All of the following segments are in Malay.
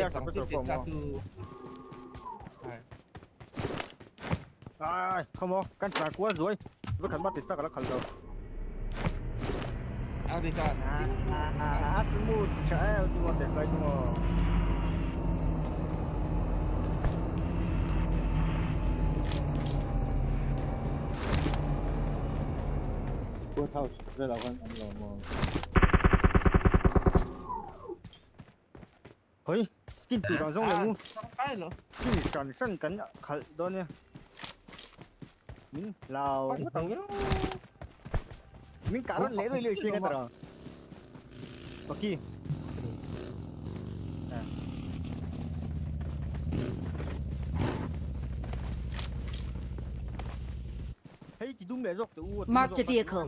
satu. Không kan trả quá rồi. Với khẩn bắt thì sao cả khẩn rồi. Đi con. Semua cahaya semua deh kayak semua. Buat house, dah lawan Allah mau. Hei, skin tu orang zong lemu. Sampai loh. Skin sansan kan khal donya. Min lao. Min karon le rồi sih kan terang. Okey. Hey, chỉ đúng để dọc từ u. Mark the vehicle.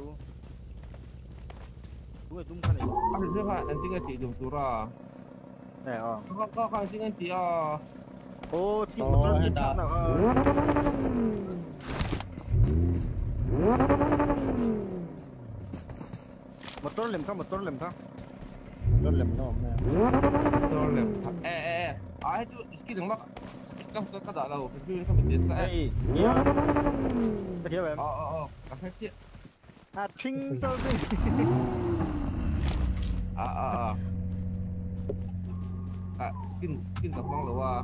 Đúng đúng cái này. Anh chưa phải, anh chưa nghe chị dùng tú ra. Này à. Có không chưa nghe chị à. Ô, chị một con gì nào? Motor lem kan, motor lem kan. Motor lem no. Motor lem. Itu skill yang mak. Kau tak tahu, skill kau biasa. Iya. Betul kan? Apa sih? Ching something. Skin tak mau lawa.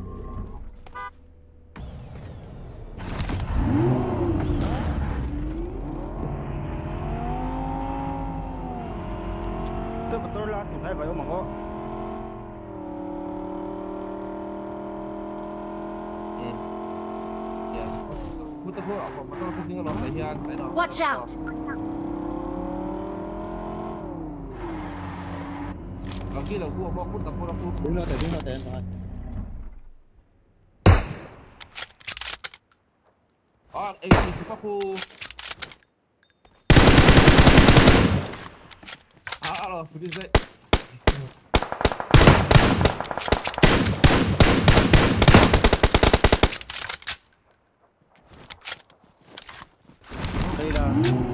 Betul lah, tu saya bayu mangko. Ya. Putar apa? Betul tu tinggal orang bayan. Watch out! Lagi lah gua pun tak pernah tu. Đứng nó tên thôi. Suka aku. Alo, sedih saya. Đây là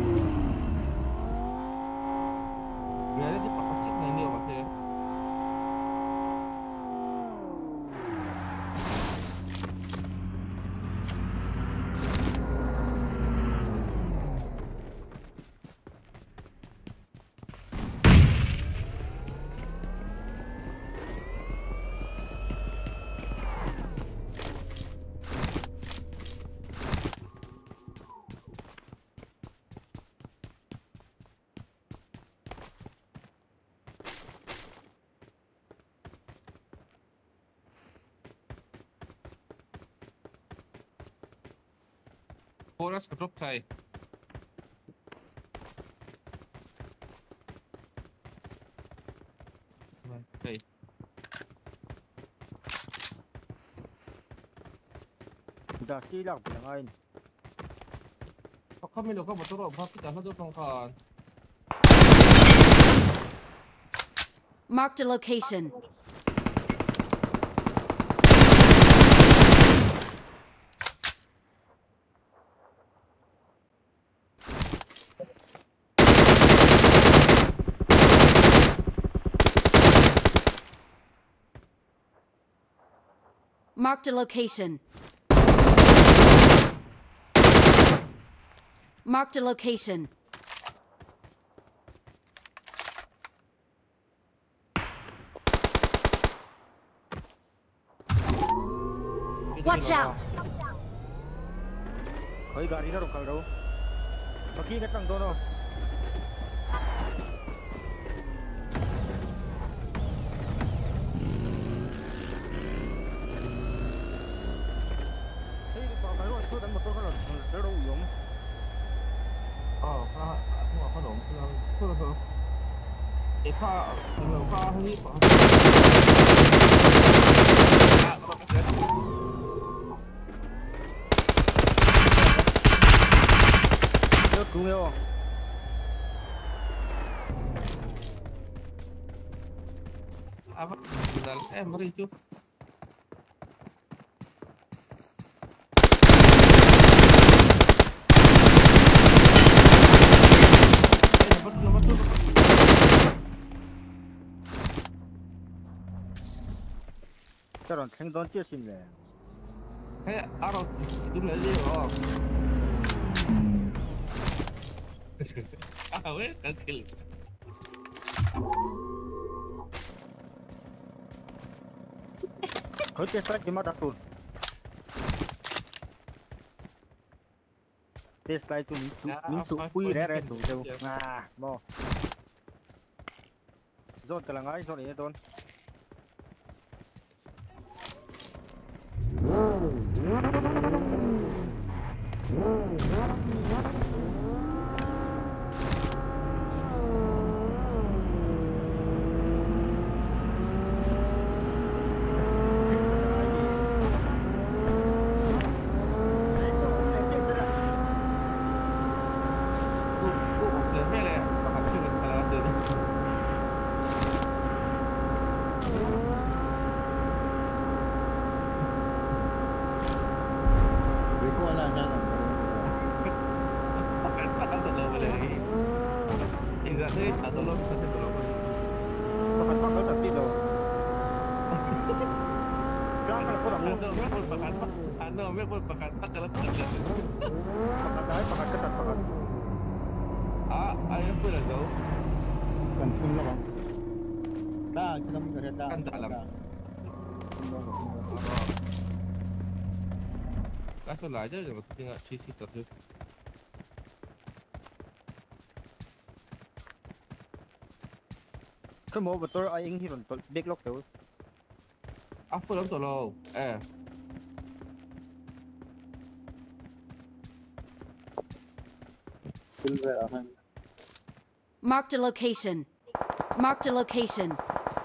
biar dia pakai chip ini masih. Boras ke drop thei. Thei. dah silap yang lain. Kami lo kau betul apa kita satu tongkan. Marked a location. Marked a location. Marked a location. Watch out! Koई गाड़ी ना रुकल रहो. बाकी के टंग दोनों. Đúng không? Apa? Mari tu. Nomor tu. 저런 생돈 찌신네. Hey, 알아. 좀 내려요. 아, 왜 그렇게? 거기에 살지 마다 또. This guy to minsu pui re su đâu. À, mo. Zone tala ngai zone ini don. Makan makan tapi lo. Jangan kalau kurang lu. Andaไม่ควรประกันถ้าเกิดเกิดเลย Makan dah, makan ketat makan. Ayah pun dah tahu. Kan pun lah bang. Dah kita mungkin dah. Kan tak lah. Kasih lah aja jangan tengok CC terus. Cái mô betul aing hiron big lock tu. Apa lắm tolong? Marked a location. Marked a location.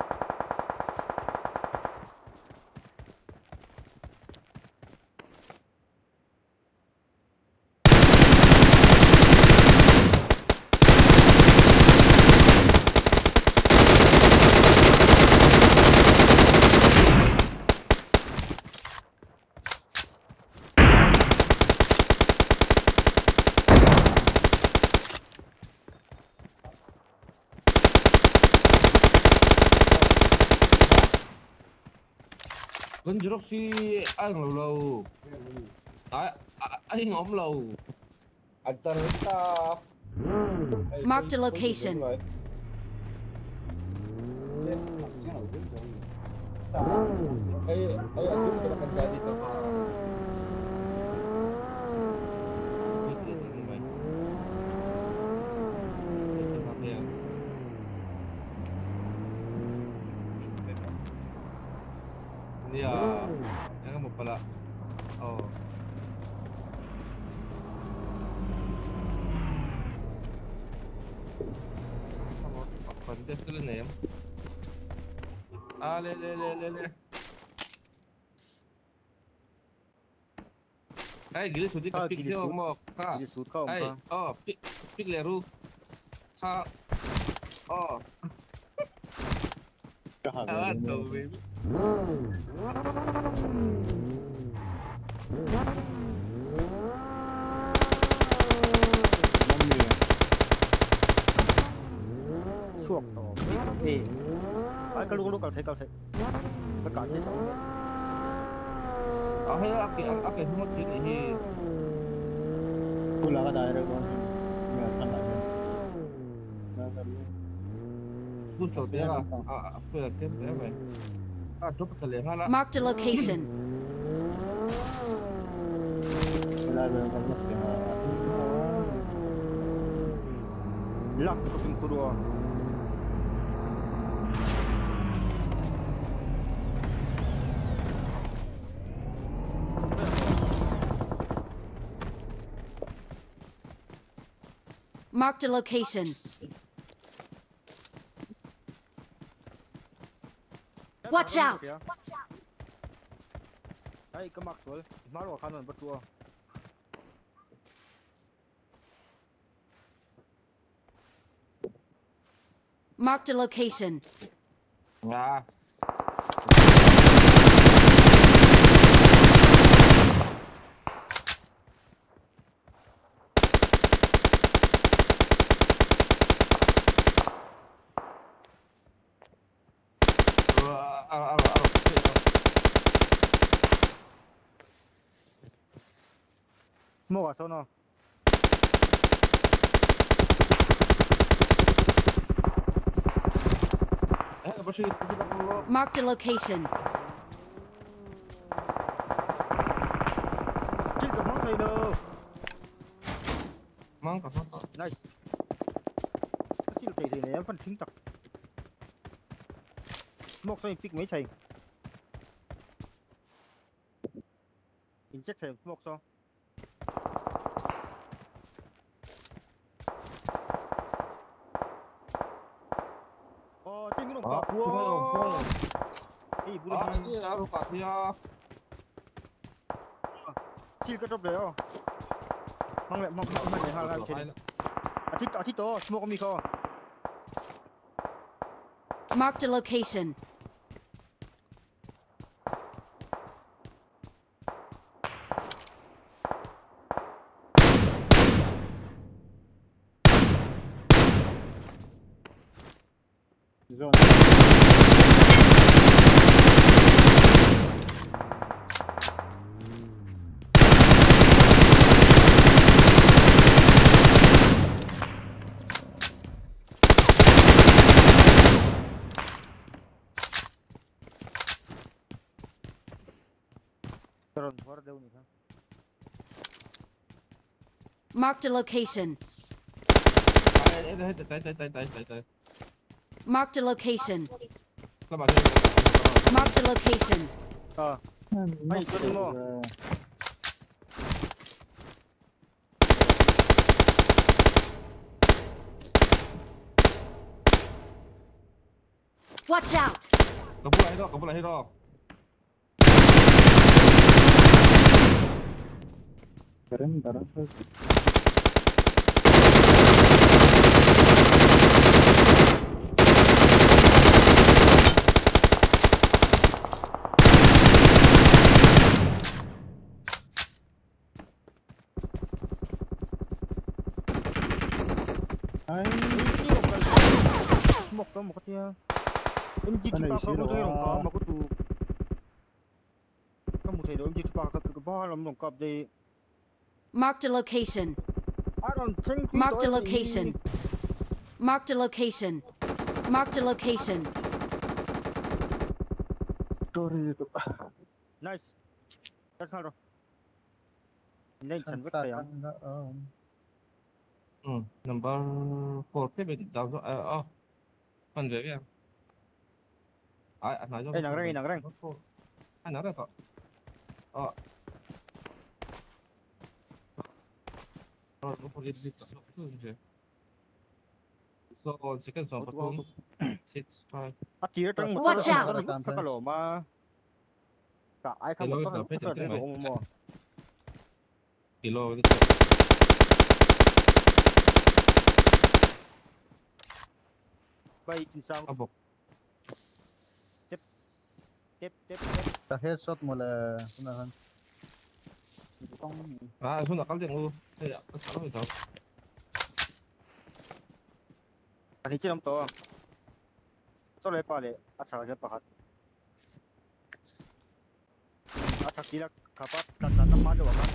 Con drop si anh lâu lâu. Anh ngóm lâu. Anh ta Marked a location. Aku akan jadi apa? Ya, jangan mau pala. Oh. Kontes dulu nih ya. Le. Hai, gila sudah tapi sih mau kak. Jadi sud kau Hai, kau. pik leru. Kak. Oh. Aduh, baby. Suộc to. Ê. Ai cái lúc thấy tất cả chết sống. Hay aku mau sih ini. Pulang ke daerah bang. Nggak kan tak. Bus tàu té là phượt cái té vậy. Drop cái lẻhala. Marked a location. Lak ke pintu dua. Marked a location. Watch out! Hai ke Maxwell, malu kanan berdua. Marked a location. Nah. Mua sao nó? Marked a location. Chỉ có món thầy đâu. Mong cả phát. Nice. Chỉ là thầy này em phân chính tật. Một thầy pick mấy thầy. Inject thầy một sao? Tingin 아, ka. 그거요. Ih, 아, bulan 이제 나로 가세요. sil ka drop dayo. Mang le hal chen. Ati to, smoke mi ko. Marked a location. Zone. Karon war daw ni ha. Marked a location. Đây. Marked a location. Các bạn Marked a location. Ay, tuloy mo. Watch out! có bữa này đó. Keren, darah saya. Ay, Smoke ka mo katiya. MG Ano, pa ka zero, mo tayo ka ah. makutu. Kamu tayo MG pa ka ba alam nung kap de. Marked a location. Aron chang Marked a location. Marked a location. Marked a location. sorry itu. Nice. That's how. Nên chân vứt tay không? Number 4 thế mình đào cho phần dưới kìa. Anh nói cho. Ê, nặng răng. Anh nói được ạ. Nó không đi gì. So, second song, platoon 6, 5. Tira tang mo. Watch out! Kakaloma. Ka ai ka mo to. Ka mo. Kilo Bay tin sang. abok. Tep. Ta headshot mulai senahan. Sudah kali yang lu. Ya, salah itu. Ani chilam to. To le pa le. Acha ga pa hat. Acha tira kapat kata nama do kan.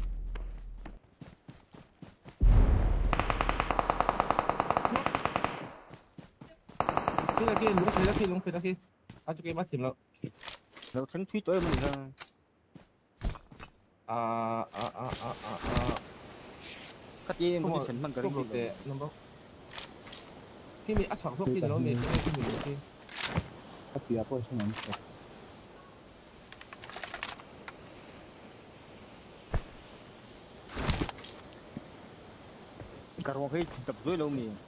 Phi lagi. Acho que bắt chìm lợ. Nó tránh thủy tối mình ra. Cắt dây một cái chấn bằng cái gì. Khi mình ắt sản xuất khi nó mình khi Tapi apa sih nanti? Karong khi tập dưới lâu mình.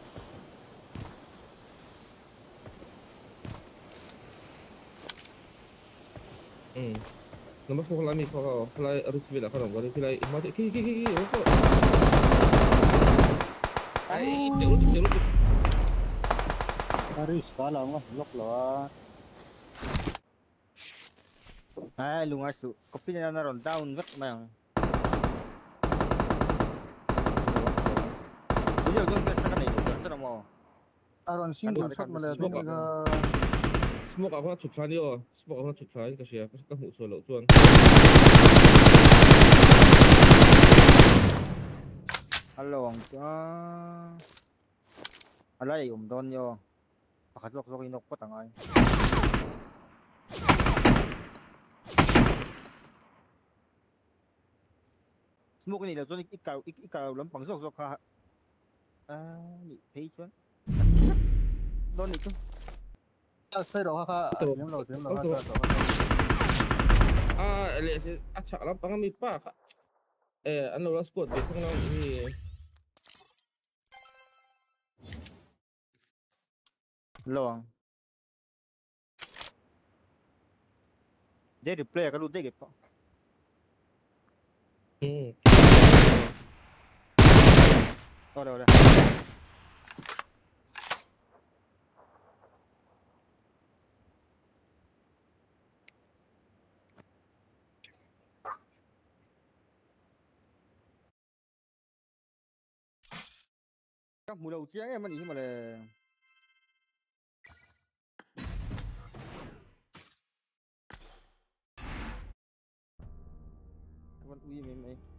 Nomor 4 lami kalau harus bila kalau baru bila mati ki apa ai jauh Harus kalah nggak lock lah. Ai lunga su. Kopi na naron down vất mà. Bây giờ tôi biết cái này rất là mò. Aron single shot malah tu ni ke. Smoke apa cuksan dia smoke apa cuksan kasi aku suka husol lo tuan Halo, alay don yo. Pakatlok inok po tangay. Smoke ni là do ikaw lắm bằng rok ha. Ni thấy chưa? Don ni tu. Thấy rồi ha, kiếm rồi ha, ele si acak lah pangan mipa kak. Ano lah squad dia tengah ni. Lo. Dia replay ka lu dege pa. Ora. Các mùa đầu chiếng em mà ý mà là các bạn uy mày